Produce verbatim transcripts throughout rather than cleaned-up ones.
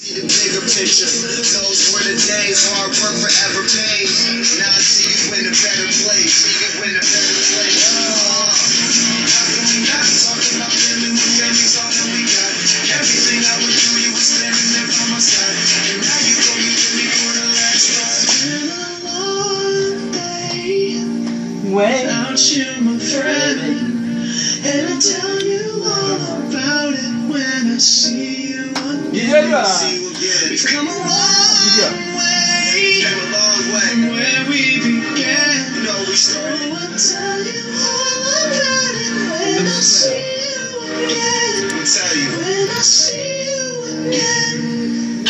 See the bigger picture. Those were the days, hard work forever pays. Now I see you in a better place. See you in a better place. Oh. How can we not talk about family when family's all that we got? Everything I went through, you were standing there by my side. And now you go, you with me for the last ride. Been a long day without you, my friend. And I'll tell you all about it when I see you again. Yeah. We've come a long Yeah. way, came a long way from where we began. You know we started. Oh, I'll tell you all about it when I see you again. I'll tell you when I see you again.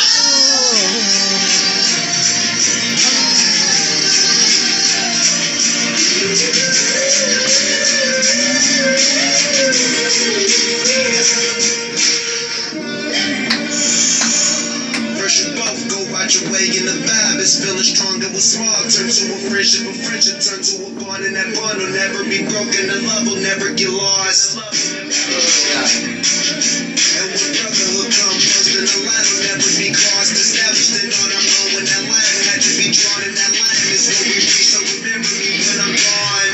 First you both go out your way in the vibe. It's feeling stronger with small. Turn to a friendship, a friendship turn to a bond, and that bond will never be broken. The love will never get lost. And when brotherhood comes first, then the line will never be crossed. Established it on our own when that line had to be drawn, and that line is what we reach. So remember me when I'm gone.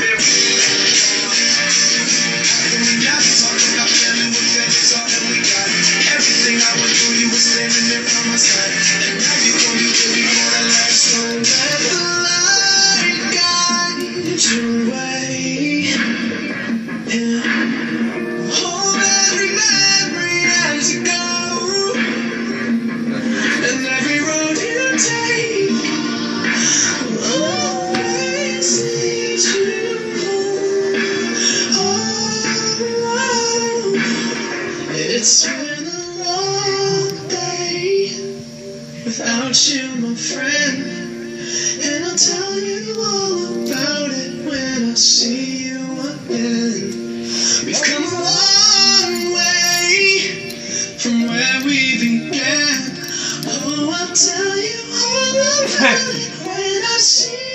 How can we not talk about family when family's all that we got? Everything I went through, you were standing there by my side. And now you go, you with me for the last time. Let the light guide your way. Yeah. Hold every memory as you go. And every road you take will always lead you home. Oh, it's been a long day without you, my friend. And I'll tell you all about it when I see you again. We've come a long way from where we began. Oh, I'll tell you all about it when I see you